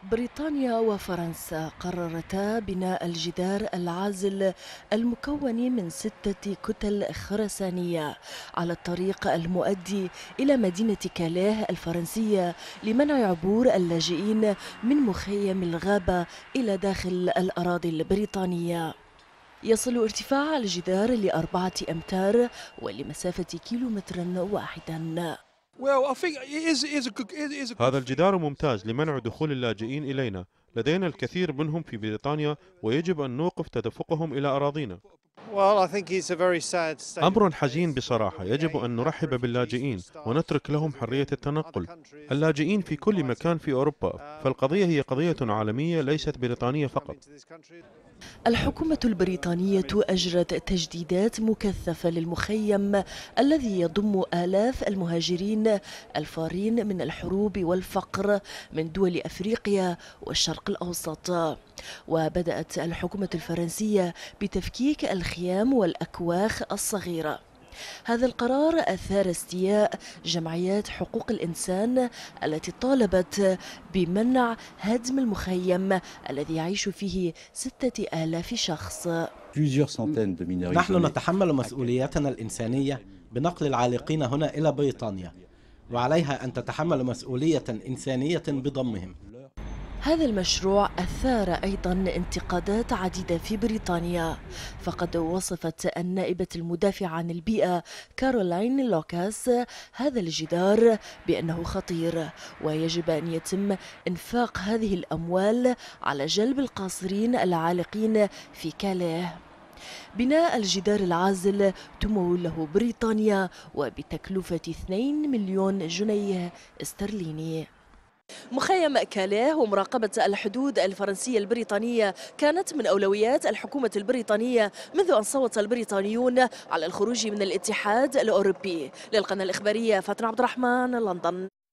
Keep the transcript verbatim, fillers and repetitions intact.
بريطانيا وفرنسا قررتا بناء الجدار العازل المكون من ستة كتل خرسانية على الطريق المؤدي إلى مدينة كاليه الفرنسية لمنع عبور اللاجئين من مخيم الغابة إلى داخل الأراضي البريطانية. يصل ارتفاع الجدار لأربعة أمتار ولمسافة كيلومتر واحدا. هذا الجدار ممتاز لمنع دخول اللاجئين إلينا. لدينا الكثير منهم في بريطانيا ويجب أن نوقف تدفقهم إلى أراضينا. أمر حزين بصراحة. يجب أن نرحب باللاجئين ونترك لهم حرية التنقل. اللاجئين في كل مكان في أوروبا، فالقضية هي قضية عالمية ليست بريطانية فقط. الحكومة البريطانية أجرت تجديدات مكثفة للمخيم الذي يضم آلاف المهاجرين الفارين من الحروب والفقر من دول أفريقيا والشرق الأوسط. وبدأت الحكومة الفرنسية بتفكيك الخيام والأكواخ الصغيرة. هذا القرار أثار استياء جمعيات حقوق الإنسان التي طالبت بمنع هدم المخيم الذي يعيش فيه ستة آلاف شخص. نحن نتحمل مسؤوليتنا الإنسانية بنقل العالقين هنا إلى بريطانيا، وعليها أن تتحمل مسؤولية إنسانية بضمهم. هذا المشروع أثار أيضا انتقادات عديدة في بريطانيا، فقد وصفت النائبة المدافعة عن البيئة كارولاين لوكاس هذا الجدار بأنه خطير، ويجب أن يتم إنفاق هذه الأموال على جلب القاصرين العالقين في كاليه. بناء الجدار العازل تموله بريطانيا وبتكلفة اثنين مليون جنيه استرليني. مخيم كاليه ومراقبة الحدود الفرنسية البريطانية كانت من أولويات الحكومة البريطانية منذ أن صوت البريطانيون على الخروج من الاتحاد الأوروبي. للقناة الإخبارية فاطمة عبد الرحمن، لندن.